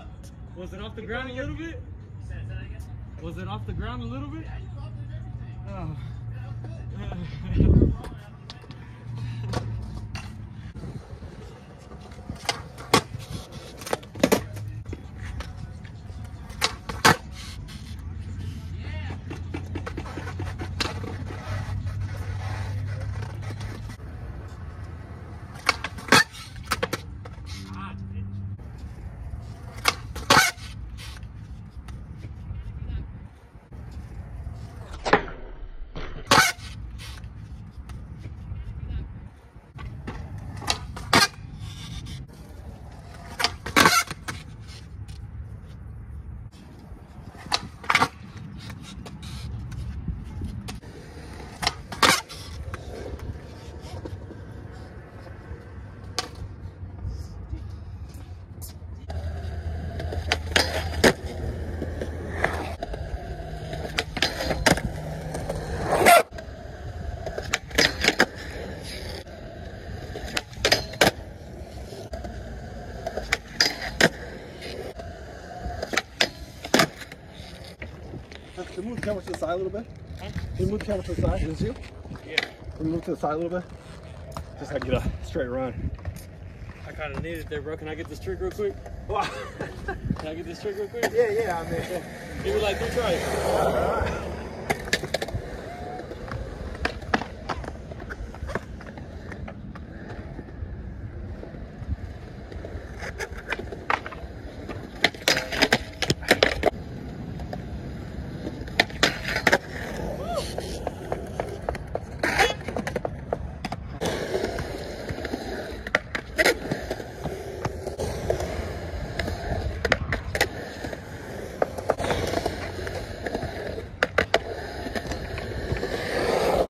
Was it off the ground a little bit? Was it off the ground a little bit? Oh. Can you move the camera to the side a little bit? Huh? Can you move the camera to the side? Is this you? Yeah. Can you move to the side a little bit? Just so I get a straight run. I kind of need it there, bro. Can I get this trick real quick? Can I get this trick real quick? Yeah, I mean. Give me like 3 tries.